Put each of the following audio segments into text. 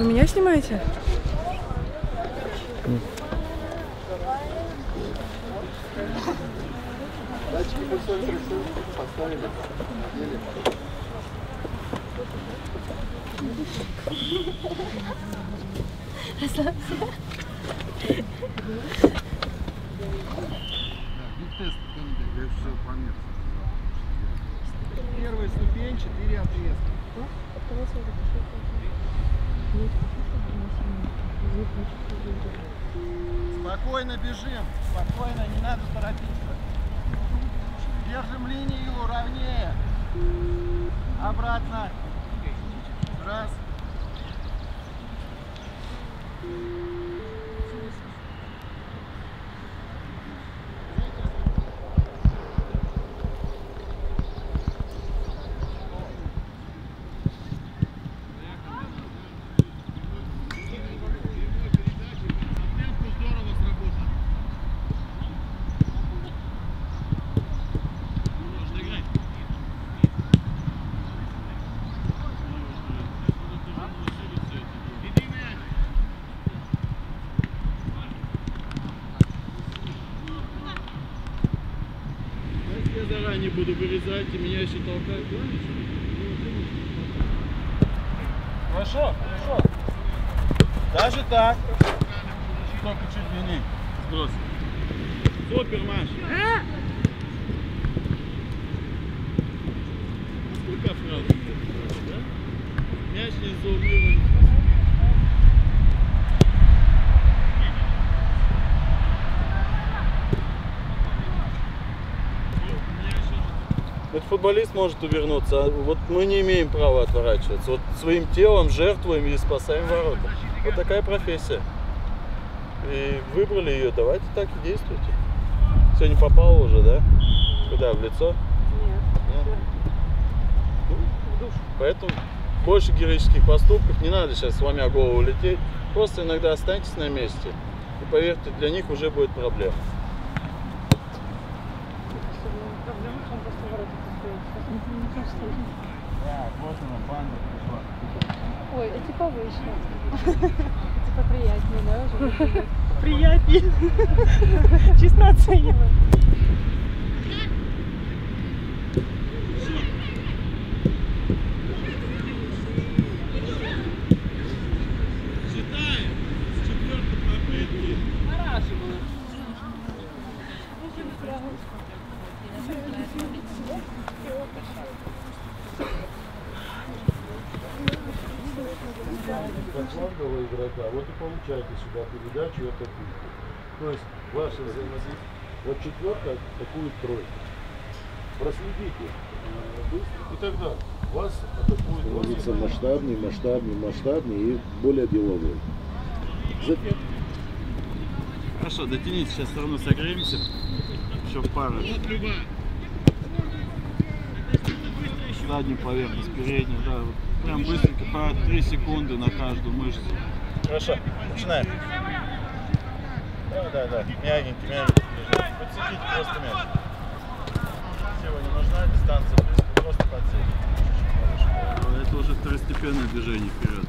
Вы меня снимаете? Датчики поставили. Первая ступень, 4 отрезка. Спокойно бежим, спокойно, не надо торопиться. Держим линию ровнее. Обратно. Раз. Я заранее буду вырезать, и меня еще толкать. Хорошо, хорошо. Даже так. Только чуть длиннее. Сброс. Супер, Маша. Сколько фраз? Да? Мяч не заумирован. Вот футболист может увернуться, а вот мы не имеем права отворачиваться. Вот своим телом жертвуем и спасаем ворота. Вот такая профессия. И выбрали ее, давайте так и действуйте. Сегодня попало уже, да? Куда, в лицо? Нет. Ну, поэтому больше героических поступков, не надо сейчас сломя голову лететь. Просто иногда останьтесь на месте. И поверьте, для них уже будет проблема. Да, вот она, банда пришла. Ой, эти повыше. Типа приятнее, да, уже? Приятнее. Чисто оцениваю. Считаем с 4-й попытки. Как флангового игрока, вот и получаете сюда передачу и атакуете. То есть ваше взаимодействие. Вот четверка атакует тройка. Проследите быстро, и тогда вас атакует. Становится масштабнее и более деловой. Хорошо, дотяните, сейчас все равно согреемся. Еще в пару. Заднюю поверхность, переднюю, да. Вот прям быстренько, по 3 секунды на каждую мышцу. Хорошо, начинаем. Да, мягенький бежать. Подсеките просто мяч. Всего не нужна дистанция, близко, просто подсеките. Это уже второстепенное движение вперед.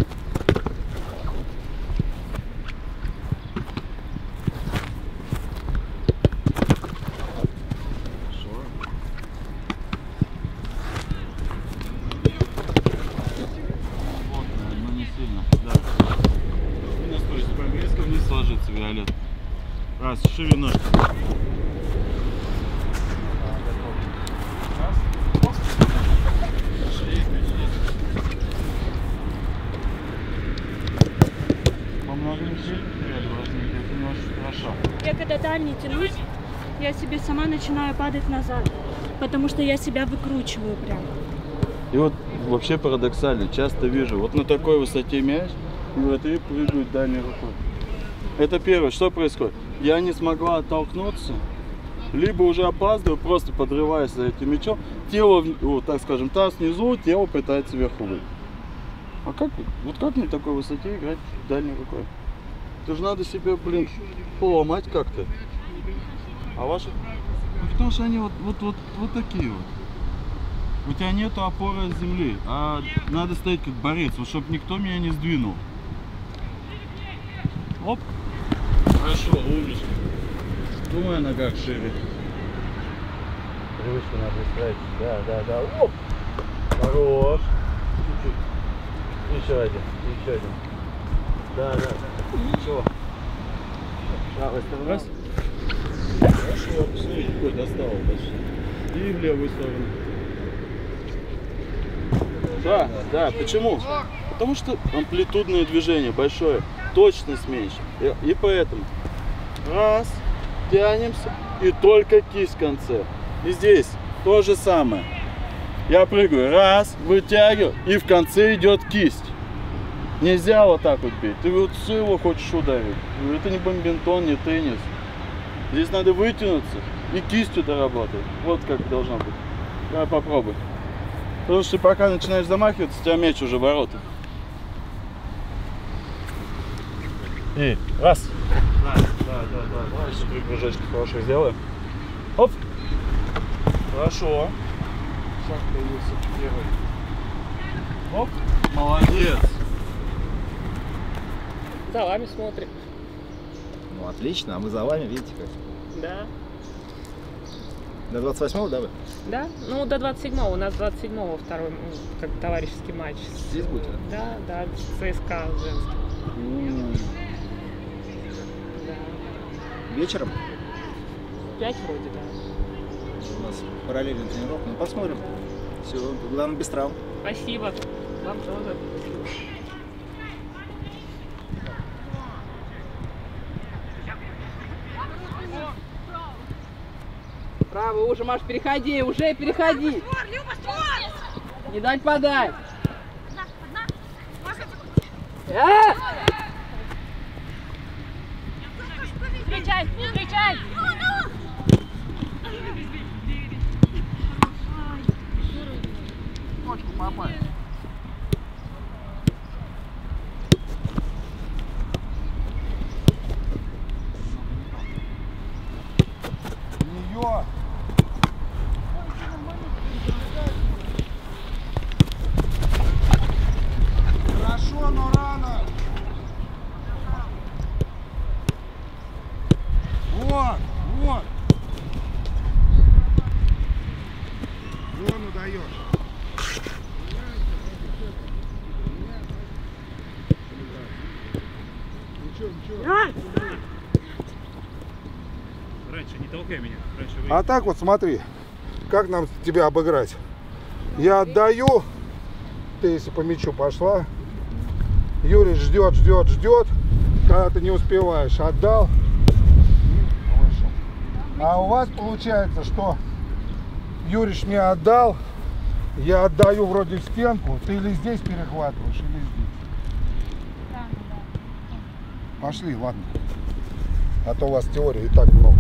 Ложится Виолет. Раз, шире ножки. Помножим силь, это не очень хорошо. Я когда дальний тянусь, я себе сама начинаю падать назад, потому что я себя выкручиваю прям. И вот вообще парадоксально, часто вижу, вот на такой высоте мяч, и вратари прыгают дальней рукой. Это первое, что происходит? Я не смогла оттолкнуться, либо уже опаздываю, просто подрываясь за этим мячом. Тело, вот, так скажем, таз внизу, тело пытается вверху выйти. А как, вот как на такой высоте играть дальней рукой? Это же надо себе, блин, поломать как-то. А ваши? Ну, потому что они вот такие вот. У тебя нету опоры от земли, а надо стоять как борец, вот чтобы никто меня не сдвинул. Оп. Хорошо, умничка. Думаю, о ногах шире. Привычку надо исправить. Да. Оп! Хорош. Чуть-чуть. Еще один. Да. Ничего. Правая сторона. Раз. Хорошо, посмотри, какой достал почти. И в левую сторону. Да, почему? Потому что амплитудное движение большое, точность меньше. И поэтому раз, тянемся, и только кисть в конце. И здесь то же самое. Я прыгаю, раз, вытягиваю, и в конце идет кисть. Нельзя вот так вот бить. Ты вот все его хочешь ударить. Это не бадминтон, не теннис. Здесь надо вытянуться и кистью доработать. Вот как должно быть. Давай попробуй. Потому что пока начинаешь замахиваться, у тебя мяч уже в воротах. И раз. Да. Давай еще 3 прыжочка хорошо сделаем. Оп. Хорошо. Шаг появился первый. Оп. Молодец. За вами смотрим. Ну отлично, а мы за вами, видите как. Да. До 28-го, да, вы? Да? Ну, до 27-го. У нас 27-го второй, как товарищеский матч. Здесь будете? Да, ЦСКА женский. Да. Вечером? 5 вроде, да. У нас параллельная тренировка. Ну, посмотрим. Все, главное, без травм. Спасибо. Вам тоже. Право, уже, Маш, переходи, переходи. Не дать подать. Встречай! Точку попасть. Нее. Хорошо, но рано. Вот. Зону даешь. Ничего. Раньше не толкай меня. А так вот смотри, как нам тебя обыграть. Я отдаю, ты если по мячу пошла, Юрий ждет, когда ты не успеваешь, отдал. А у вас получается, что Юрич мне отдал, я отдаю вроде в стенку, ты или здесь перехватываешь, или здесь. Пошли, ладно. А то у вас теории и так много.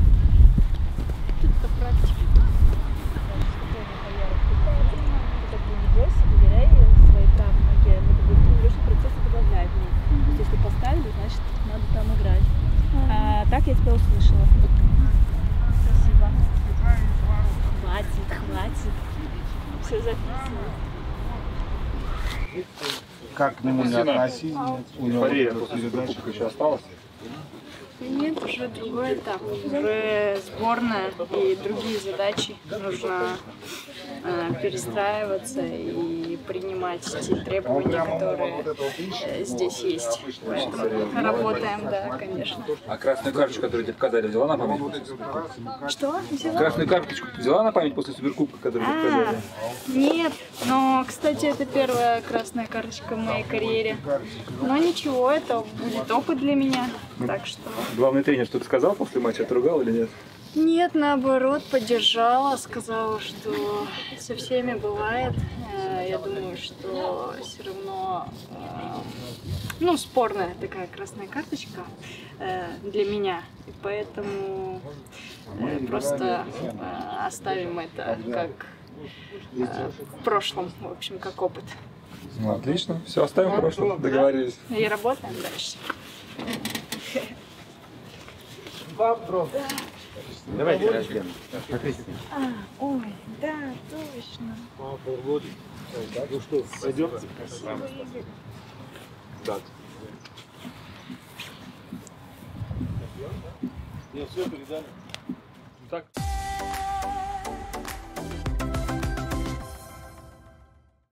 Если поставили, значит надо там играть. А так я тебя услышала. Спасибо. Хватит. Все записываю. Как к нему не относись, у него передача еще осталось. Нет, уже другой этап. Уже сборная и другие задачи. Нужно перестраиваться и принимать те требования, которые здесь есть. Поэтому работаем, да, конечно. А красную карточку, которую тебе показали, взяла на память? Что? Взяла? Красную карточку взяла на память после суперкубка, которую тебе показали? Нет, но, кстати, это первая красная карточка в моей карьере. Но ничего, это будет опыт для меня, так что... Главный тренер что-то сказал после матча, отругал или нет? Нет, наоборот, поддержала, сказала, что со всеми бывает. Я думаю, что все равно, ну, спорная такая красная карточка для меня. И поэтому просто оставим это как в прошлом, в общем, как опыт. Ну, отлично. Все, оставим в прошлом, договорились. И работаем дальше. Давайте рождем. Ой, да, точно. Ну что, пойдем? Так. Нет, все передали.